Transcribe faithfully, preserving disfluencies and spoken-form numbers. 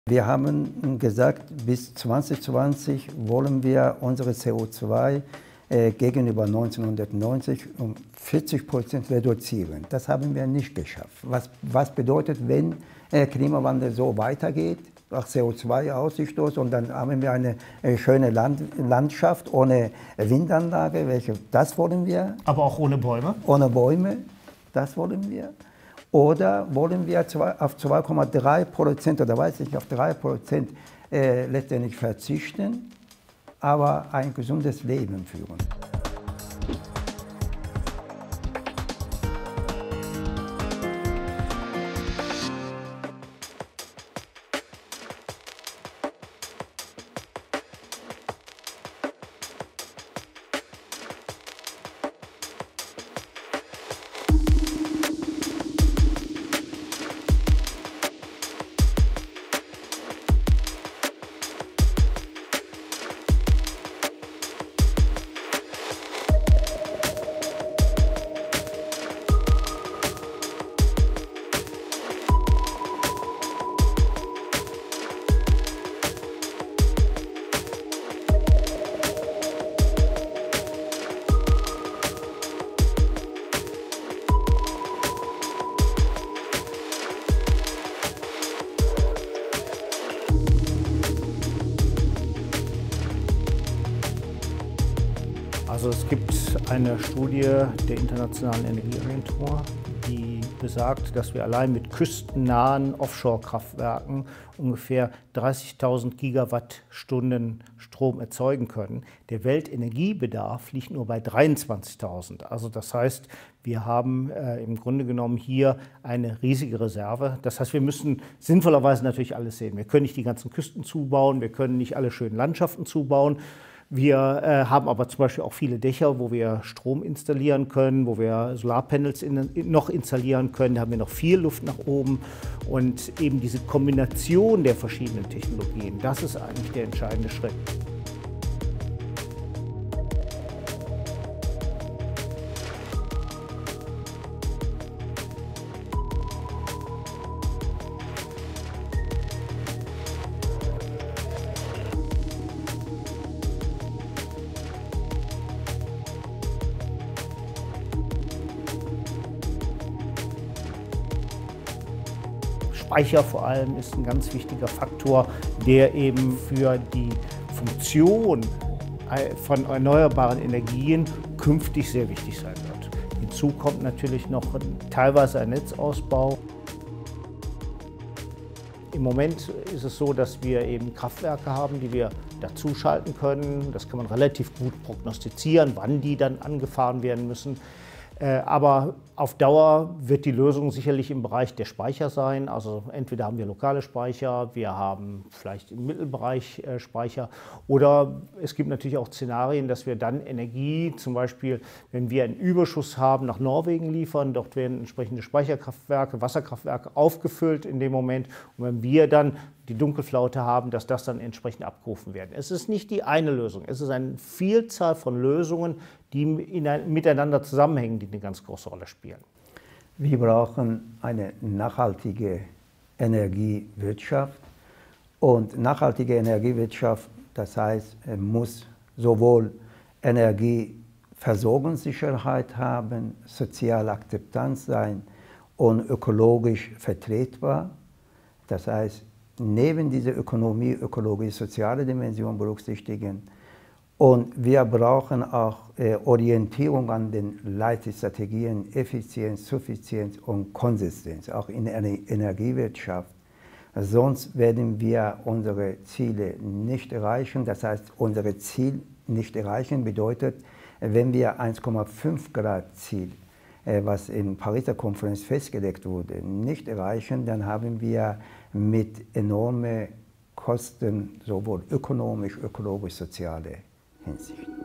Wir haben gesagt, bis zwanzig zwanzig wollen wir unsere C O zwei äh, gegenüber neunzehnhundertneunzig um vierzig Prozent reduzieren. Das haben wir nicht geschafft. Was, was bedeutet, wenn der äh, Klimawandel so weitergeht, auch C O zwei Ausstoß, und dann haben wir eine äh, schöne Land, Landschaft ohne Windanlage, welche, das wollen wir. Aber auch ohne Bäume? Ohne Bäume, das wollen wir. Oder wollen wir auf zwei Komma drei Prozent oder weiß ich, auf drei Prozent äh, letztendlich verzichten, aber ein gesundes Leben führen. Also es gibt eine Studie der Internationalen Energieagentur, die besagt, dass wir allein mit küstennahen Offshore-Kraftwerken ungefähr dreißigtausend Gigawattstunden Strom erzeugen können. Der Weltenergiebedarf liegt nur bei dreiundzwanzigtausend. Also das heißt, wir haben äh, im Grunde genommen hier eine riesige Reserve. Das heißt, wir müssen sinnvollerweise natürlich alles sehen. Wir können nicht die ganzen Küsten zubauen, wir können nicht alle schönen Landschaften zubauen. Wir äh, haben aber zum Beispiel auch viele Dächer, wo wir Strom installieren können, wo wir Solarpanels in, in, noch installieren können. Da haben wir noch viel Luft nach oben. Und eben diese Kombination der verschiedenen Technologien, das ist eigentlich der entscheidende Schritt. Speicher vor allem ist ein ganz wichtiger Faktor, der eben für die Funktion von erneuerbaren Energien künftig sehr wichtig sein wird. Hinzu kommt natürlich noch teilweise ein Netzausbau. Im Moment ist es so, dass wir eben Kraftwerke haben, die wir dazuschalten können. Das kann man relativ gut prognostizieren, wann die dann angefahren werden müssen. Aber auf Dauer wird die Lösung sicherlich im Bereich der Speicher sein. Also entweder haben wir lokale Speicher, wir haben vielleicht im Mittelbereich Speicher, oder es gibt natürlich auch Szenarien, dass wir dann Energie, zum Beispiel wenn wir einen Überschuss haben, nach Norwegen liefern. Dort werden entsprechende Speicherkraftwerke, Wasserkraftwerke aufgefüllt in dem Moment. Und wenn wir dann die Dunkelflaute haben, dass das dann entsprechend abgerufen werden. Es ist nicht die eine Lösung, es ist eine Vielzahl von Lösungen, die miteinander zusammenhängen, die eine ganz große Rolle spielen. Wir brauchen eine nachhaltige Energiewirtschaft. Und nachhaltige Energiewirtschaft, das heißt, muss sowohl Energieversorgungssicherheit haben, soziale Akzeptanz sein und ökologisch vertretbar. Das heißt, neben dieser Ökonomie, ökologisch-soziale Dimension berücksichtigen. Und wir brauchen auch äh, Orientierung an den Leitstrategien, Effizienz, Suffizienz und Konsistenz, auch in der Energiewirtschaft. Sonst werden wir unsere Ziele nicht erreichen. Das heißt, unser Ziel nicht erreichen bedeutet, wenn wir eins Komma fünf Grad Ziel, äh, was in Pariser Konferenz festgelegt wurde, nicht erreichen, dann haben wir mit enormen Kosten, sowohl ökonomisch, ökologisch, soziale Hinsicht.